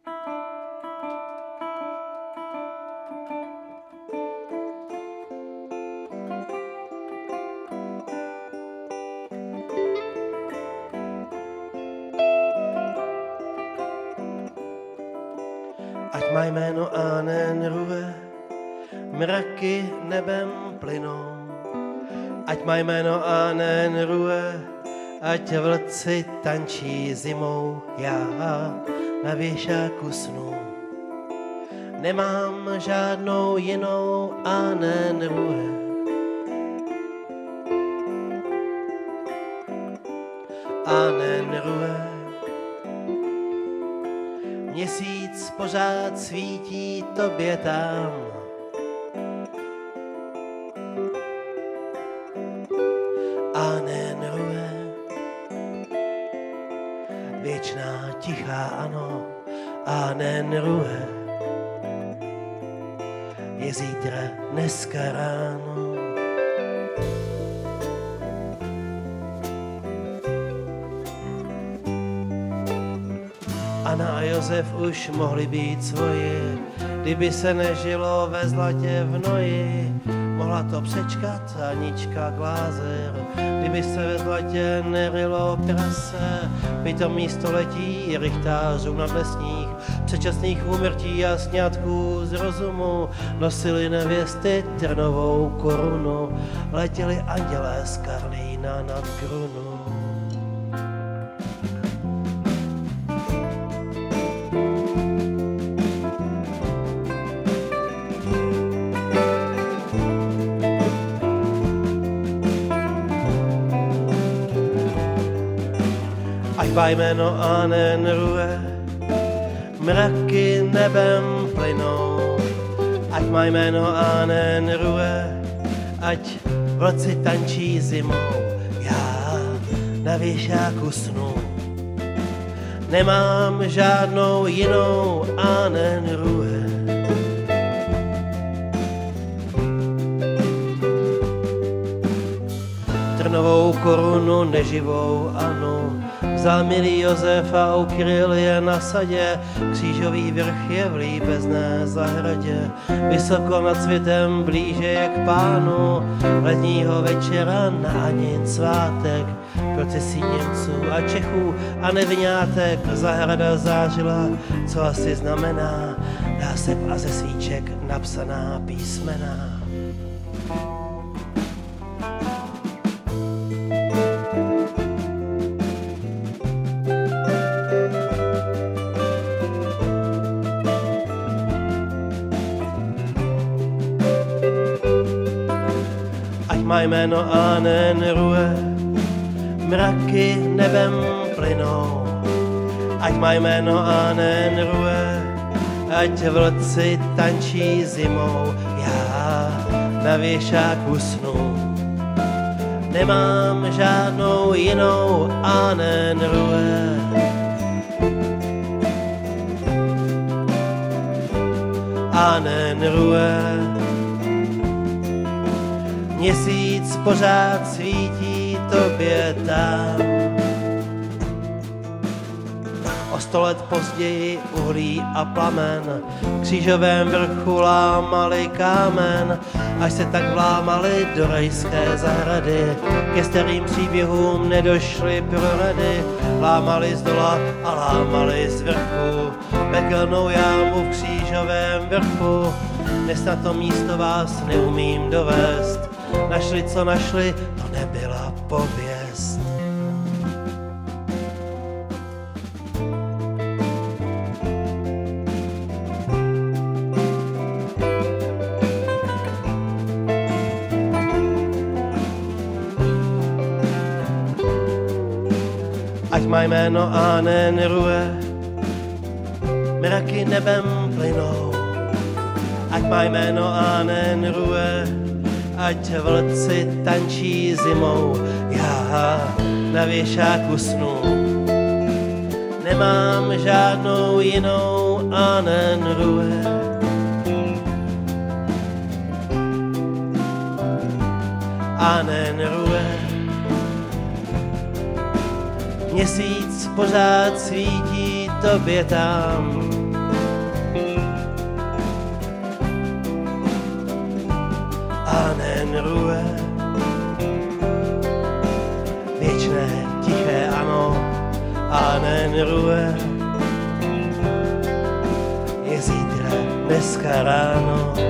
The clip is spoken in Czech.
Ať má jméno Anen Rue, mraky nebem plynou. Ať má jméno Anen Rue, ať vlci tančí zimou. Já na věšáku snu nemám žádnou jinou Anen Rue. Anen Rue. Měsíc pořád svítí tobě tam. Anen Rue. Věčná tichá ano. Anen Rue. Je zítra dneska ráno. Anna a Josef už mohli být svoji, kdyby se nežilo ve zlatě v noji. Mohla to přečkat Anička Glázer, kdyby se ve zlatě nerylo prase. Pitomí století rychtářů nadlesních, předčasných úmrtí a sňatků z rozumu nosili nevěsty trnovou korunu, letěli andělé z Karlína nad Grunu. Ať má jméno Anen Rue, mraky nebem plynou. Ať má jméno Anen Rue, ať vlci tančí zimou. Já na věšáku snu nemám žádnou jinou Anen Rue. Trnovou korunu neživou Anu vzal milý Josef a ukryl je na sadě. Křížový vrch je v líbezné zahradě, vysoko nad světem blíže je k Pánu. Letního večera na Anin svátek, procesí Němců a Čechů a nevňátek. Zahrada zářila, co asi znamená násep a ze svíček napsaná písmena. Má jméno Anen Rue, mraky nebem plynou. Ať má jméno Anen Rue, ať vlci tančí zimou. Já na věšáku snu nemám žádnou jinou Anen Rue. Anen Rue. Měsíc pořád svítí tobě tam. O 100 let později uhlí a plamen v křížovém vrchu lámali kámen, až se tak vlámali do rajské zahrady. Ke starým příběhům nedošly prorady, lámali z dola a lámali z vrchu pekelnou jámu v křížovém vrchu. Dnes na to místo vás neumím dovést, našli, co našli, to nebyla pověst. Ať má jméno Anen Rue, mraky nebem plynou. Ať má jméno Anen Rue, ať vlci tančí zimou. Já na věšáku snu nemám žádnou jinou Anen Rue. Anen Rue. Měsíc pořád svítí tobě tam. Amen Ruhe. Věčné, tiché ano, Amen Ruhe. Je zítra, dneska ráno.